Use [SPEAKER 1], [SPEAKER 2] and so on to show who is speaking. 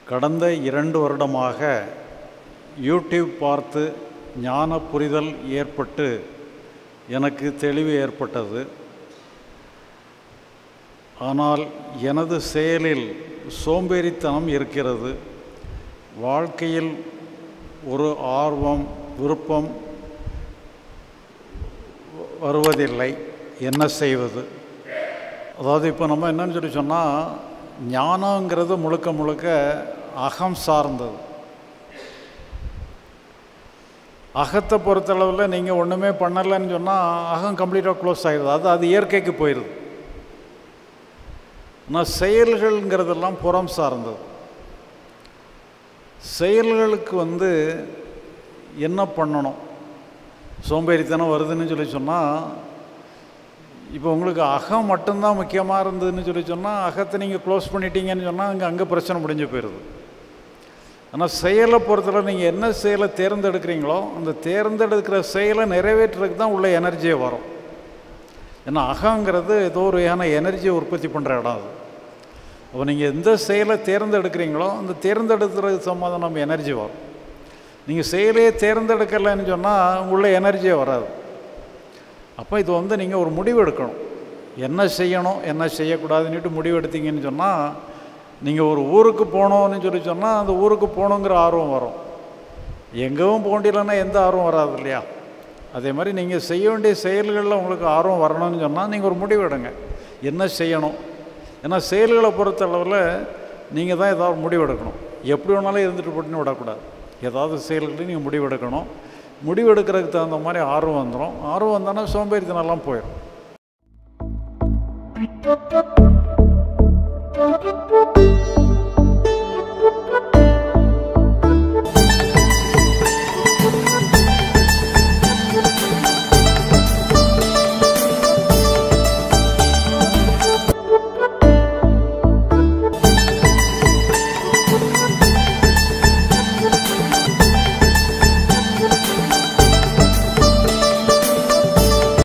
[SPEAKER 1] கடந்த 2 வருடமாக யூடியூப் பார்த்து ஞான புரிதல் ஏற்பட்டு எனக்கு தெளிவு ஏற்பட்டது. ஆனால் எனது செயலில் சோம்பேறித்தனம் இருக்கிறது. வாழ்க்கையில் ஒரு ஆர்வம் விருப்பம் வருவதில்லை. என்ன செய்வது? அதாவது இப்போ நம்ம என்னன்னு சொல்லி சொன்னால், ஞானங்கிறது முழுக்க முழுக்க அகம் சார்ந்தது. அகத்தை பொறுத்தளவில் நீங்கள் ஒன்றுமே பண்ணலைன்னு சொன்னால் அகம் கம்ப்ளீட்டாக க்ளோஸ் ஆகிடுது. அது இயற்கைக்கு போயிடுது. ஆனால் செயல்கள்ங்கிறதெல்லாம் புறம் சார்ந்தது. செயல்களுக்கு என்ன பண்ணணும்? சோம்பேறித்தனம் வருதுன்னு சொல்லி சொன்னால், இப்போ உங்களுக்கு அகம் மட்டும்தான் முக்கியமாக இருந்ததுன்னு சொல்லி சொன்னால், அகத்தை நீங்கள் க்ளோஸ் பண்ணிட்டீங்கன்னு சொன்னால் அங்கே பிரச்சனை முடிஞ்சு போயிடுது. ஆனால் செயலை பொறுத்தவரை நீங்கள் என்ன செயலை தேர்ந்தெடுக்கிறீங்களோ அந்த தேர்ந்தெடுக்கிற செயலை நிறைவேற்றுறதுக்கு தான் உள்ள எனர்ஜியே வரும். ஏன்னா அகங்கிறது ஏதோ ஒரு வகையான எனர்ஜியை உற்பத்தி பண்ணுற இடம் அது. அப்போ நீங்கள் எந்த செயலை தேர்ந்தெடுக்கிறீங்களோ அந்த தேர்ந்தெடுக்கிறது சம்மந்தம் எனர்ஜி வரும். நீங்கள் செயலையே தேர்ந்தெடுக்கலைன்னு சொன்னால் உள்ள எனர்ஜியே வராது. அப்போ இது நீங்கள் ஒரு முடிவு எடுக்கணும். என்ன செய்யணும் என்ன செய்யக்கூடாதுன்னுட்டு முடிவு எடுத்தீங்கன்னு சொன்னால், நீங்கள் ஒரு ஊருக்கு போகணுன்னு சொல்லி சொன்னால் அந்த ஊருக்கு போகணுங்கிற ஆர்வம் வரும். எங்கவும் போண்டிலன்னா எந்த ஆர்வம் வராது இல்லையா? அதே மாதிரி நீங்கள் செய்ய வேண்டிய செயல்களில் உங்களுக்கு ஆர்வம் வரணும்னு சொன்னால் நீங்கள் ஒரு முடிவு எடுங்க, என்ன செய்யணும். ஏன்னா செயல்களை பொறுத்தளவில் நீங்கள் தான் ஏதாவது முடிவு எடுக்கணும். எப்படி வேணாலும் இருந்துட்டு போட்டுன்னு விடக்கூடாது. ஏதாவது செயல்களை நீங்கள் முடிவு எடுக்கணும். முடிவு எடுக்கிறதுக்கு தகுந்த மாதிரி ஆர்வம் வந்துடும். ஆர்வம் வந்தோன்னா சோம்பேறித்தனம்லாம் போயிடும்.